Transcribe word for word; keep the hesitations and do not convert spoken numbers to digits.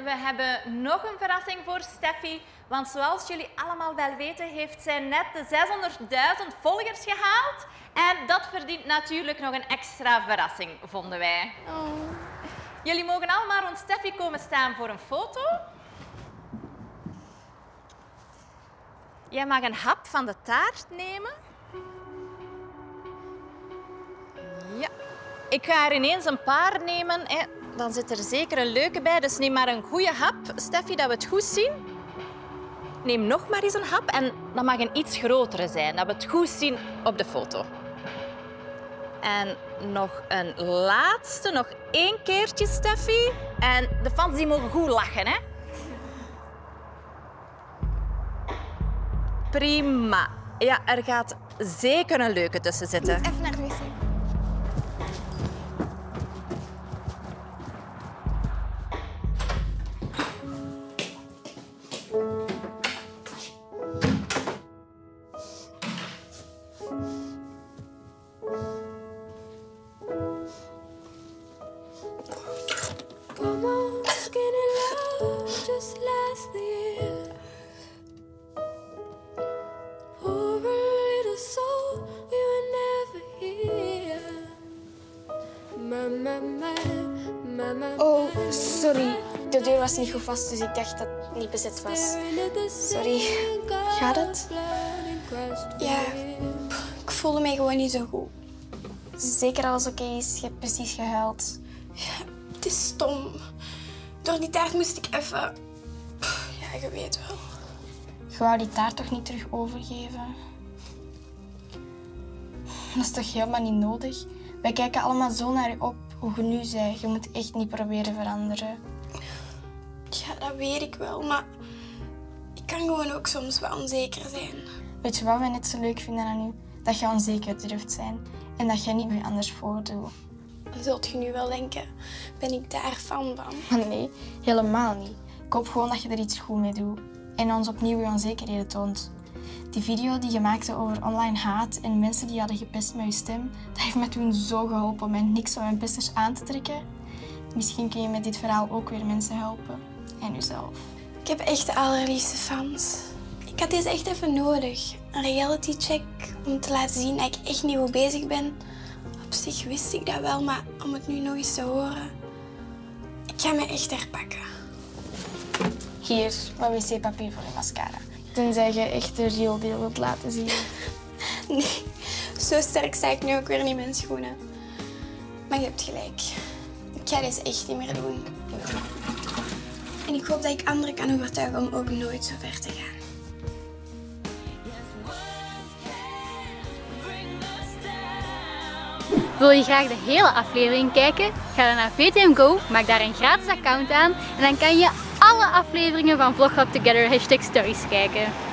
we hebben nog een verrassing voor Steffi. Want zoals jullie allemaal wel weten, heeft zij net de zeshonderdduizend volgers gehaald. En dat verdient natuurlijk nog een extra verrassing, vonden wij. Oh. Jullie mogen allemaal rond Steffi komen staan voor een foto. Jij mag een hap van de taart nemen. Ja. Ik ga er ineens een paar nemen. Hè. Dan zit er zeker een leuke bij. Dus neem maar een goede hap, Steffi, dat we het goed zien. Neem nog maar eens een hap. En dat mag een iets grotere zijn, dat we het goed zien op de foto. En nog een laatste, nog één keertje, Steffi. En de fans die mogen goed lachen, hè? Prima. Ja, er gaat zeker een leuke tussen zitten. Even naar de wc. Oh, sorry. De deur was niet goed vast, dus ik dacht dat het niet bezet was. Sorry. Gaat het? Ja, ik voelde mij gewoon niet zo goed. Zeker alles oké is, je hebt precies gehuild. Ja, het is stom. Door die taart moest ik even... Ja, je weet wel. Je wou die taart toch niet terug overgeven? Dat is toch helemaal niet nodig? Wij kijken allemaal zo naar je op, hoe je nu bent. Je moet echt niet proberen veranderen. Ja, dat weet ik wel, maar ik kan gewoon ook soms wel onzeker zijn. Weet je wat wij net zo leuk vinden aan u? Dat je onzeker durft zijn en dat je niet meer anders voordoet. Dan zult je nu wel denken, ben ik daar fan van? Nee, helemaal niet. Ik hoop gewoon dat je er iets goed mee doet en ons opnieuw je onzekerheden toont. Die video die je maakte over online haat en mensen die hadden gepest met je stem, dat heeft me toen zo geholpen om mij niks van mijn pesters aan te trekken. Misschien kun je met dit verhaal ook weer mensen helpen. En jezelf. Ik heb echt de allerliefste fans. Ik had deze echt even nodig. Een reality check om te laten zien dat ik echt niet goed bezig ben. Op zich wist ik dat wel, maar om het nu nog eens te horen. Ik ga me echt herpakken. Hier, wat wc-papier voor je mascara. Tenzij je echt de real deal wilt laten zien. Nee, zo sterk sta ik nu ook weer niet in mijn schoenen. Maar je hebt gelijk. Ik ga deze echt niet meer doen. En ik hoop dat ik anderen kan overtuigen om ook nooit zo ver te gaan. Wil je graag de hele aflevering kijken? Ga dan naar V T M Go, maak daar een gratis account aan en dan kan je alle afleveringen van Vlog Up Together hashtag stories kijken.